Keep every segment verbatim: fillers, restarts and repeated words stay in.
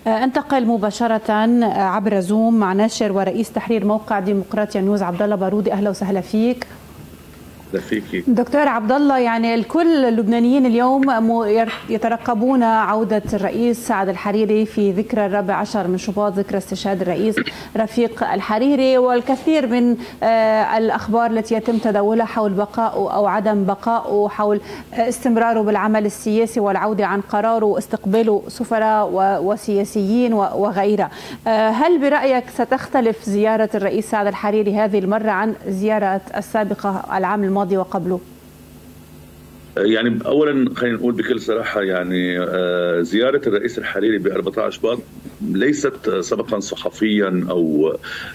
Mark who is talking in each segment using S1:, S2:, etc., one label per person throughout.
S1: انتقل مباشرة عبر زوم مع ناشر ورئيس تحرير موقع ديمقراطيا نيوز عبد الله بارودي. أهلا وسهلا فيك.
S2: فيكي.
S1: دكتور عبد الله، يعني الكل اللبنانيين اليوم يترقبون عودة الرئيس سعد الحريري في ذكرى الرابع عشر من شباط، ذكرى استشهاد الرئيس رفيق الحريري، والكثير من الأخبار التي يتم تداولها حول بقائه أو عدم بقائه، حول استمراره بالعمل السياسي والعودة عن قراره واستقباله سفراء وسياسيين وغيرها. هل برأيك ستختلف زيارة الرئيس سعد الحريري هذه المرة عن زيارة السابقة العام الماضي وقبله؟
S2: يعني اولا خلينا نقول بكل صراحه، يعني زياره الرئيس الحريري ب أربعة عشر شباط ليست سبقا صحفيا او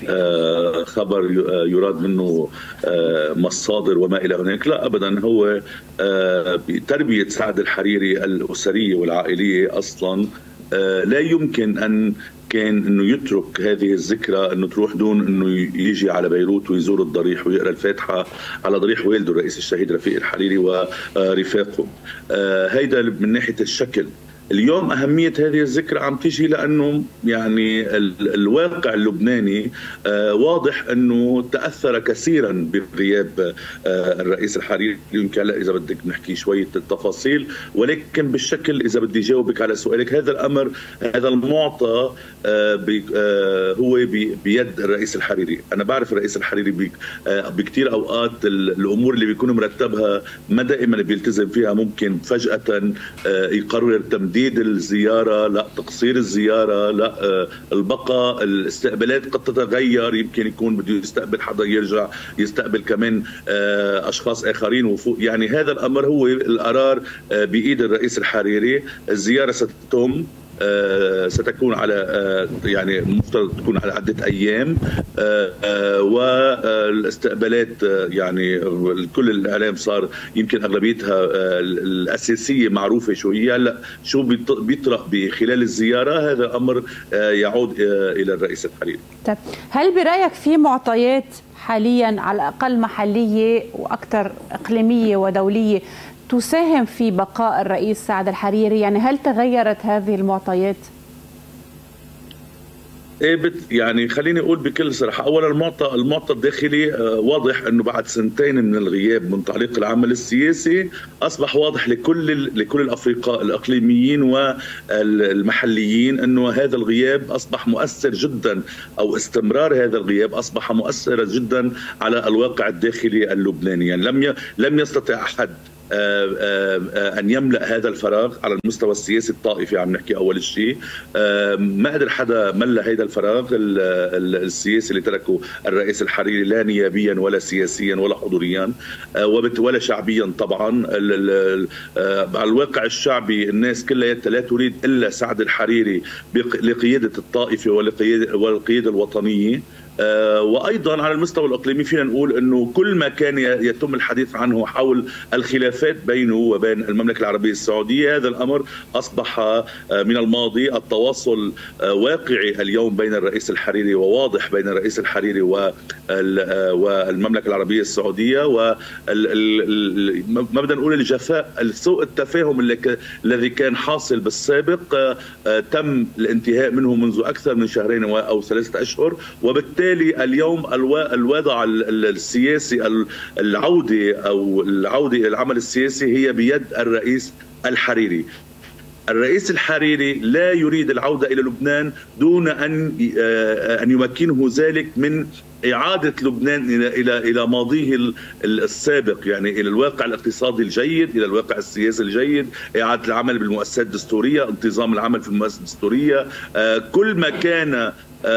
S2: خبر يراد منه مصادر وما الى هناك، لا ابدا. هو بتربيه سعد الحريري الاسريه والعائليه اصلا لا يمكن ان كان انه يترك هذه الذكرى انه تروح دون انه يجي على بيروت ويزور الضريح ويقرا الفاتحه على ضريح والده الرئيس الشهيد رفيق الحريري ورفاقه. هيدا من ناحيه الشكل. اليوم أهمية هذه الذكرى عم تيجي لأنه يعني الواقع اللبناني واضح أنه تأثر كثيرا بغياب الرئيس الحريري. يمكن هلا إذا بدك نحكي شوية التفاصيل، ولكن بالشكل إذا بدي جاوبك على سؤالك، هذا الأمر هذا المعطى هو بيد الرئيس الحريري. أنا بعرف الرئيس الحريري بكثير أوقات الأمور اللي بيكون مرتبها ما دائما بيلتزم فيها، ممكن فجأة يقرر تمديد الزيارة، لا تقصير الزيارة، لا البقاء. الاستقبالات قد تتغير، يمكن يكون بده يستقبل حدا يرجع يستقبل كمان أشخاص آخرين وفوق. يعني هذا الأمر هو القرار بإيد الرئيس الحريري. الزيارة ستتم ستكون على يعني مفترض تكون على عدة أيام، والاستقبالات يعني كل الإعلام صار يمكن أغلبيتها الأساسية معروفة شو هي. هلا شو بيطرق بخلال الزيارة هذا أمر يعود إلى الرئيس الحريري.
S1: طيب، هل برأيك في معطيات حاليا على الأقل محلية وأكثر إقليمية ودولية تساهم في بقاء الرئيس سعد الحريري؟ يعني هل تغيرت هذه المعطيات؟
S2: ايه يعني خليني اقول بكل صراحه، اولا المعطى المعطى الداخلي واضح انه بعد سنتين من الغياب من تعليق العمل السياسي اصبح واضح لكل لكل الافرقاء الاقليميين والمحليين انه هذا الغياب اصبح مؤثر جدا، او استمرار هذا الغياب اصبح مؤثرا جدا على الواقع الداخلي اللبناني. يعني لم لم يستطع احد أن يملأ هذا الفراغ على المستوى السياسي الطائفي. عم نحكي أول شيء ما قدر حدا ملأ هذا الفراغ السياسي اللي تركه الرئيس الحريري، لا نيابيا ولا سياسيا ولا حضوريا ولا شعبيا. طبعا على الواقع الشعبي الناس كلها لا تريد إلا سعد الحريري لقيادة الطائفة والقيادة الوطنية. آه وايضا على المستوى الاقليمي فينا نقول انه كل ما كان يتم الحديث عنه حول الخلافات بينه وبين المملكه العربيه السعوديه، هذا الامر اصبح آه من الماضي. التواصل آه واقعي اليوم بين الرئيس الحريري وواضح بين الرئيس الحريري والمملكه العربيه السعوديه، وما بدنا نقول الجفاء سوء التفاهم اللي الذي كان حاصل بالسابق آه آه تم الانتهاء منه منذ اكثر من شهرين او ثلاثه اشهر. وبالتالي بالتالي اليوم الوضع السياسي العودة أو العودة إلى العمل السياسي هي بيد الرئيس الحريري. الرئيس الحريري لا يريد العودة إلى لبنان دون أن أن يمكنه ذلك من إعادة لبنان إلى إلى إلى ماضيه السابق، يعني إلى الواقع الاقتصادي الجيد، إلى الواقع السياسي الجيد، إعادة العمل بالمؤسسات الدستورية، انتظام العمل في المؤسسات الدستورية، كل ما كان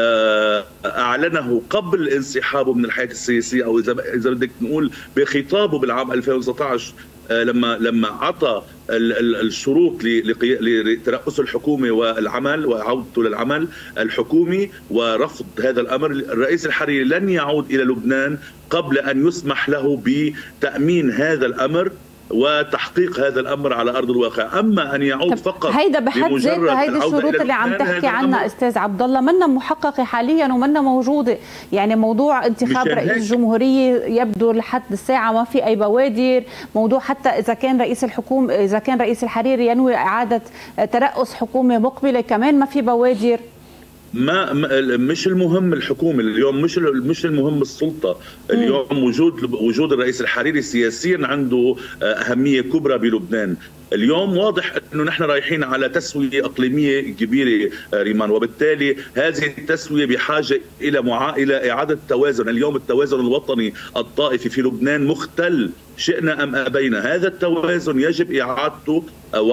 S2: أعلنه قبل انسحابه من الحياة السياسية، أو إذا إذا بدك نقول بخطابه بالعام ألفين وتسعة عشر لما لما عطى الشروط لترأس الحكومة والعمل وعودته للعمل الحكومي ورفض هذا الأمر. الرئيس الحريري لن يعود إلى لبنان قبل أن يسمح له بتأمين هذا الأمر وتحقيق هذا الامر على ارض الواقع. اما ان يعود فقط
S1: هيدا بحد ذاتها هيدي الشروط اللي عم تحكي عنها استاذ عبد الله منا محققه حاليا ومنا موجوده، يعني موضوع انتخاب رئيس الجمهوريه يبدو لحد الساعه ما في اي بوادر، موضوع حتى اذا كان رئيس الحكومه اذا كان رئيس الحريري ينوي اعاده ترأس حكومه مقبله كمان ما في بوادر.
S2: ما مش المهم الحكومه اليوم، مش مش المهم السلطه اليوم. وجود وجود الرئيس الحريري سياسيا عنده اهميه كبرى بلبنان. اليوم واضح انه نحن رايحين على تسويه اقليميه كبيره ريمان، وبالتالي هذه التسويه بحاجه الى معا... الى اعاده توازن. اليوم التوازن الوطني الطائفي في لبنان مختل شئنا ام ابينا. هذا التوازن يجب اعادته أو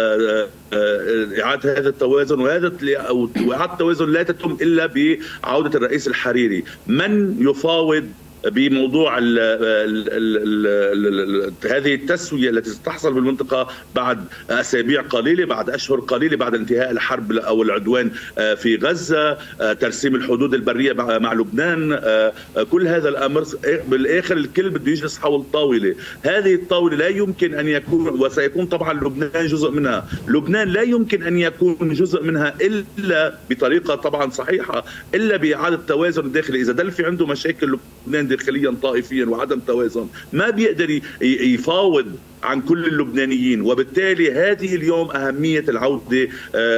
S2: اعاده هذا التوازن، وهذا واعاده التوازن لا تتم الا بعوده الرئيس الحريري. من يفاوض بموضوع ال ال ال ال هذه التسوية التي ستحصل بالمنطقة بعد أسابيع قليلة، بعد أشهر قليلة، بعد انتهاء الحرب أو العدوان في غزة، ترسيم الحدود البرية مع لبنان، كل هذا الأمر بالآخر الكل بده يجلس حول طاولة. هذه الطاولة لا يمكن أن يكون، وسيكون طبعا لبنان جزء منها، لبنان لا يمكن أن يكون جزء منها إلا بطريقة طبعا صحيحة، إلا بإعادة توازن الداخلي. إذا دل في عنده مشاكل لبنان داخليا طائفيا وعدم توازن ما بيقدر يفاوض عن كل اللبنانيين. وبالتالي هذه اليوم أهمية العودة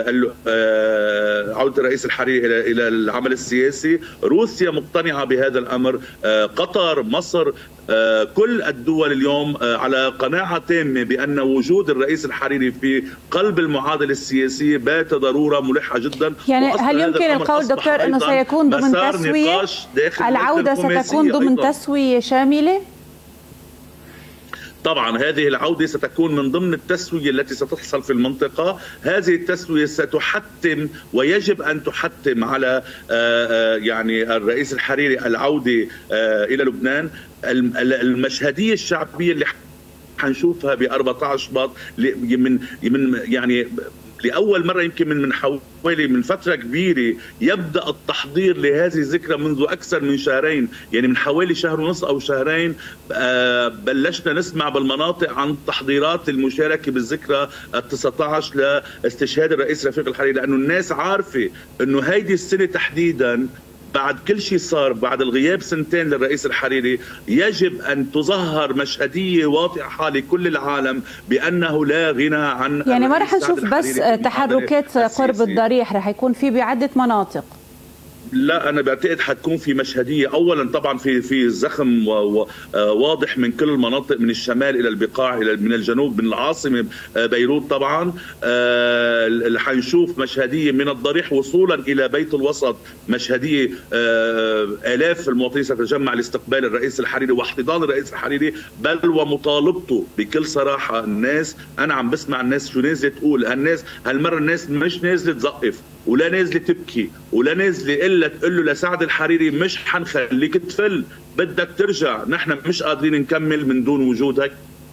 S2: عودة الرئيس الحريري إلى إلى العمل السياسي. روسيا مقتنعة بهذا الأمر، قطر، مصر، كل الدول اليوم على قناعة تامة بأن وجود الرئيس الحريري في قلب المعادلة السياسية بات ضرورة ملحة جدا.
S1: يعني هل يمكن القول دكتور أنه سيكون ضمن تسوية؟ العودة ستكون ضمن تسوية شاملة؟
S2: طبعا هذه العودة ستكون من ضمن التسوية التي ستحصل في المنطقة. هذه التسوية ستحتم ويجب أن تحتم على يعني الرئيس الحريري العودة إلى لبنان. المشهدية الشعبية اللي حنشوفها ب أربعة عشر شباط من من يعني لأول مرة يمكن من من حوالي من فترة كبيرة يبدأ التحضير لهذه الذكرى منذ أكثر من شهرين، يعني من حوالي شهر ونصف أو شهرين بلشنا نسمع بالمناطق عن تحضيرات المشاركة بالذكرى التاسعة عشر لاستشهاد الرئيس رفيق الحريري، لأنه الناس عارفة أنه هيدي السنة تحديداً بعد كل شيء صار، بعد الغياب سنتين للرئيس الحريري، يجب أن تظهر مشهدية واضحة لكل العالم بأنه لا غنى عن،
S1: يعني ما رح نشوف بس تحركات قرب الضريح، رح يكون في بعدة مناطق.
S2: لا أنا بعتقد حتكون في مشهدية. أولا طبعا في في زخم واضح من كل المناطق، من الشمال إلى البقاع، إلى من الجنوب، من العاصمة بيروت طبعا. اللي حنشوف مشهدية من الضريح وصولا إلى بيت الوسط، مشهدية آلاف المواطنين ستتجمع لاستقبال الرئيس الحريري واحتضان الرئيس الحريري، بل ومطالبته بكل صراحة. الناس أنا عم بسمع الناس شو نازلة تقول. الناس هالمرة الناس مش نازلة تزقف ولا نازله تبكي ولا نازله الا تقول له لسعد الحريري مش حنخليك تفل، بدك ترجع، نحن مش قادرين نكمل من دون وجودك،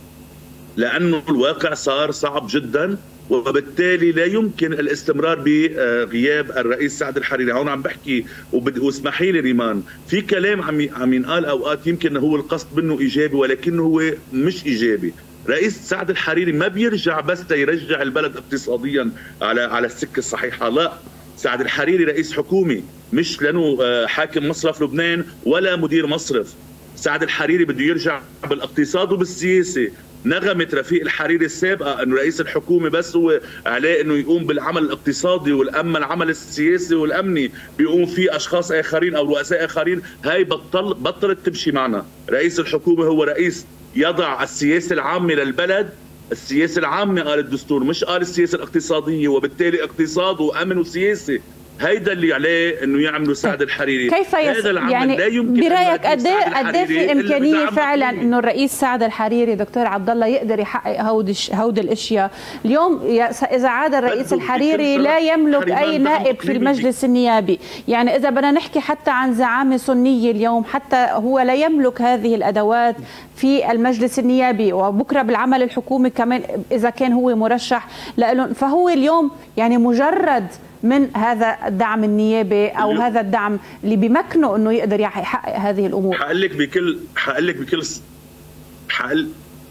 S2: لانه الواقع صار صعب جدا، وبالتالي لا يمكن الاستمرار بغياب الرئيس سعد الحريري. هون عم بحكي واسمحي لي ريمان، في كلام عم عم ينقال اوقات يمكن هو القصد منه ايجابي ولكنه هو مش ايجابي. رئيس سعد الحريري ما بيرجع بس ليرجع البلد اقتصاديا على على السكه الصحيحه، لا، سعد الحريري رئيس حكومي، مش لانه حاكم مصرف لبنان ولا مدير مصرف. سعد الحريري بده يرجع بالاقتصاد وبالسياسه. نغمة رفيق الحريري السابقة انه رئيس الحكومة بس هو عليه انه يقوم بالعمل الاقتصادي، والاما العمل السياسي والامني بيقوم فيه اشخاص اخرين او رؤساء اخرين، هاي بطل بطلت تمشي معنا. رئيس الحكومة هو رئيس يضع السياسة العامة للبلد، السياسة العامة قال الدستور، مش قال السياسة الاقتصادية، وبالتالي اقتصاد وامن وسياسي. هيدا اللي عليه انه يعملوا سعد الحريري.
S1: كيف يس...
S2: هذا العمل
S1: يعني
S2: لا يمكن
S1: برايك قد ايه في امكانيه فعلا انه الرئيس سعد الحريري دكتور عبد الله يقدر يحقق هودي هودي الاشياء؟ اليوم اذا عاد الرئيس الحريري لا يملك اي نائب في المجلس النيابي، يعني اذا بدنا نحكي حتى عن زعامه سنيه اليوم، حتى هو لا يملك هذه الادوات في المجلس النيابي، وبكره بالعمل الحكومي كمان اذا كان هو مرشح لهم، فهو اليوم يعني مجرد من هذا الدعم النيابي او هذا الدعم اللي بيمكنه انه يقدر يحقق هذه الامور.
S2: حقول لك بكل حقول لك بكل حقول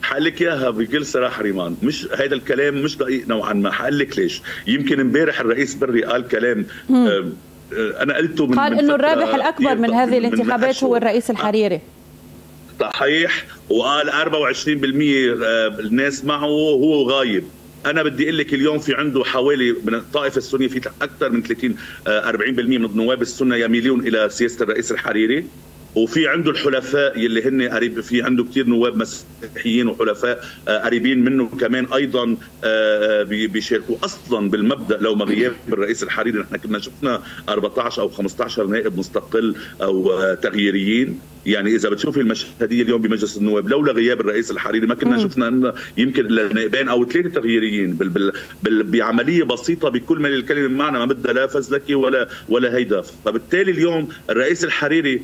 S2: حقول لك اياها بكل صراحه ريمان، مش هذا الكلام مش دقيق نوعا ما. حقول لك ليش. يمكن امبارح الرئيس بري قال كلام آه انا قلته من
S1: قال انه الرابح الاكبر من هذه الانتخابات هو الرئيس الحريري.
S2: صحيح، وقال أربعة وعشرين بالمئة الناس معه وهو غايب. انا بدي اقول لك اليوم في عنده حوالي من الطائفه السنيه في اكثر من ثلاثين أربعين بالمئة من النواب السنه يميلون الى سياسه الرئيس الحريري، وفي عنده الحلفاء يلي هن قريب، في عنده كثير نواب مسيحيين وحلفاء قريبين منه كمان ايضا بيشاركوا اصلا بالمبدا. لو ما غياب الرئيس الحريري نحن كنا شفنا أربعة عشر او خمسة عشر نائب مستقل او تغييرين. يعني اذا بتشوفي المشهديه اليوم بمجلس النواب لولا غياب الرئيس الحريري ما كنا شفنا يمكن نائبين او ثلاثه تغييريين بال بال بال بعمليه بسيطه بكل ما الكلمه بمعنى، ما بدها لا فزلكي ولا ولا هيدا. فبالتالي اليوم الرئيس الحريري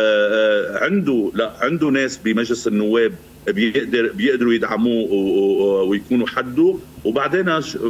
S2: عنده لا عنده ناس بمجلس النواب بيقدر بيقدروا يدعموه ويكونوا حده. وبعدين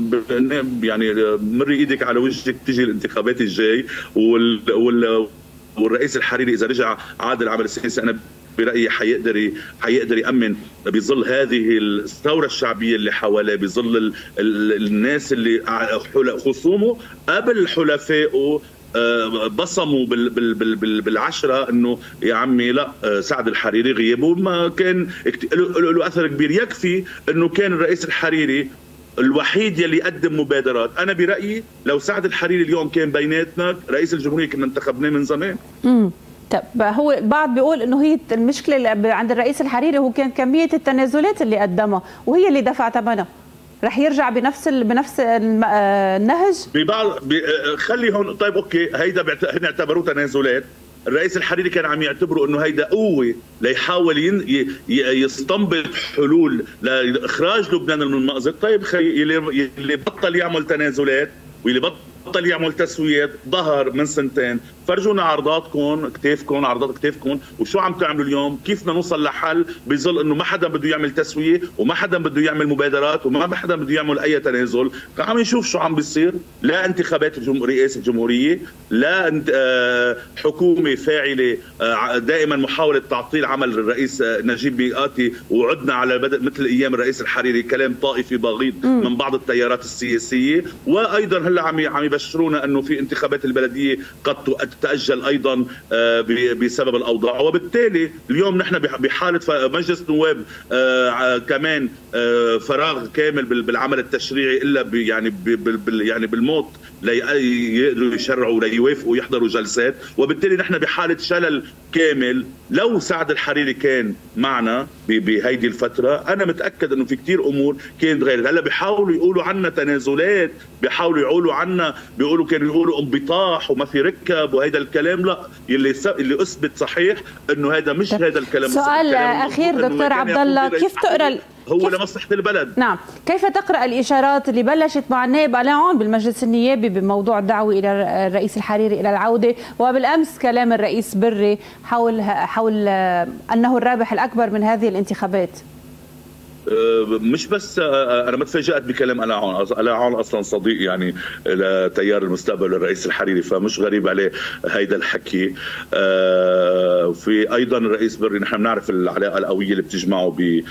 S2: يعني مري ايدك على وجهك تيجي الانتخابات الجاي وال, وال والرئيس الحريري اذا رجع عاد العمل السياسي انا برايي حيقدر حيقدر يامن بظل هذه الثوره الشعبيه اللي حواليه، بظل ال ال الناس اللي خصومه قبل حلفائه بصموا بال بال بال بالعشره انه يا عمي لا سعد الحريري غيابه ما كان له اثر كبير. يكفي انه كان الرئيس الحريري الوحيد يلي قدم مبادرات. انا برايي لو سعد الحريري اليوم كان بيناتنا رئيس الجمهوريه كنا انتخبناه من زمان.
S1: امم طب هو البعض بيقول انه هي المشكله اللي عند الرئيس الحريري هو كان كميه التنازلات اللي قدمها وهي اللي دفع ثمنها. رح يرجع بنفس ال... بنفس النهج؟
S2: ببعض بي... خلي هون. طيب اوكي هيدا بيعت... هن اعتبروه تنازلات. الرئيس الحريري كان عم يعتبروا انه هيدا قوه ليحاول ين... ي... يستنبط حلول لاخراج لبنان من المأزق. طيب خي اللي... اللي بطل يعمل تنازلات واللي بطل يعمل تسويات ظهر من سنتين. فرجونا عرضاتكم كتافكم، عرضات كتافكم وشو عم تعملوا اليوم، كيف بدنا نوصل لحل بظل انه ما حدا بده يعمل تسويه وما حدا بده يعمل مبادرات وما حدا بده يعمل اي تنازل. عم نشوف شو عم بيصير. لا انتخابات رئاسه الجمهوريه، لا حكومه فاعله، دائما محاوله تعطيل عمل الرئيس نجيب ميقاتي، وعدنا على بدء مثل ايام الرئيس الحريري كلام طائفي بغيض من بعض التيارات السياسيه. وايضا هلا عم عم يبشرونا انه في انتخابات البلديه قد تأجل أيضا بسبب الأوضاع. وبالتالي اليوم نحن بحالة مجلس نواب كمان فراغ كامل بالعمل التشريعي إلا يعني يعني بالموت ليقدروا يشرعوا ليوافقوا يحضروا جلسات. وبالتالي نحن بحالة شلل كامل. لو سعد الحريري كان معنا بهيدي الفترة أنا متأكد أنه في كتير أمور كانت غير. هلا بيحاولوا يقولوا عنا تنازلات، بيحاولوا يقولوا عنا بيقولوا كانوا يقولوا انبطاح وما في ركب وهيدا الكلام. لا، اللي اللي اثبت صحيح انه هذا مش هذا الكلام.
S1: سؤال اخير دكتور عبد الله، كيف تقرا
S2: هو كيف لمصلحه البلد؟
S1: نعم، كيف تقرا الاشارات اللي بلشت مع النائب ألان عون بالمجلس النيابي بموضوع الدعوه الى الرئيس الحريري الى العوده، وبالامس كلام الرئيس بري حول حول انه الرابح الاكبر من هذه الانتخابات؟
S2: مش بس انا ما تفاجات بكلام ألان عون. ألان عون اصلا صديق يعني لتيار المستقبل للرئيس الحريري، فمش غريب عليه هيدا الحكي. في ايضا الرئيس بري نحن بنعرف العلاقه القويه اللي بتجمعه ب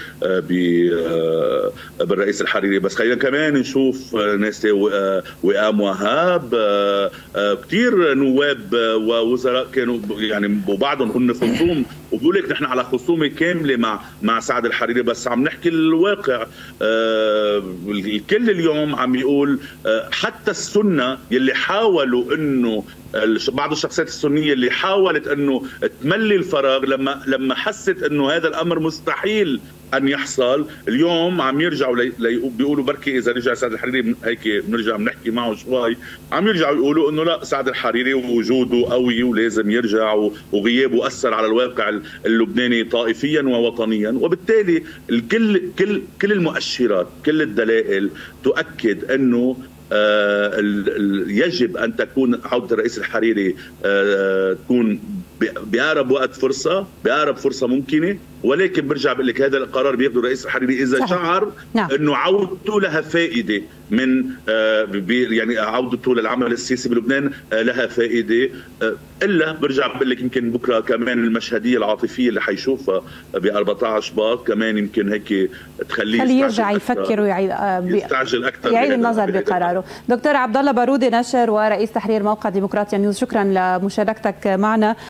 S2: بالرئيس الحريري. بس خلينا كمان نشوف ناس وئام وهاب، كثير نواب ووزراء كانوا يعني وبعضهم هن خصوم، وبقول لك نحن على خصومه كامله مع مع سعد الحريري. بس عم نحكي الواقع. آه الكل اليوم عم يقول آه حتى السنة يلي حاولوا انه بعض الشخصيات السنية اللي حاولت انه تملي الفراغ لما لما حست انه هذا الامر مستحيل ان يحصل، اليوم عم يرجعوا لي بيقولوا بركي اذا رجع سعد الحريري هيك بنرجع بنحكي معه شوي. عم يرجعوا يقولوا انه لا، سعد الحريري وجوده قوي ولازم يرجع وغيابه اثر على الواقع اللبناني طائفيا ووطنيا. وبالتالي الكل كل كل المؤشرات كل الدلائل تؤكد انه آه يجب ان تكون عوده الرئيس الحريري آه تكون بأقرب وقت فرصة، بأقرب فرصة ممكنة. ولكن برجع بقول لك هذا القرار بياخده الرئيس الحريري إذا صحيح. شعر نعم. أنه عودته لها فائدة من آه يعني عودته للعمل السياسي بلبنان آه لها فائدة. آه إلا برجع بقول لك يمكن بكرة كمان المشهدية العاطفية اللي حيشوفها ب أربعة عشر شباط كمان يمكن هيك تخليه
S1: خليه يرجع يفكر ويعيد آه
S2: يستعجل أكثر،
S1: يعيد النظر بقراره. دكتور عبد الله بارودي، نشر ورئيس تحرير موقع ديمقراطيا نيوز، شكرا لمشاركتك معنا.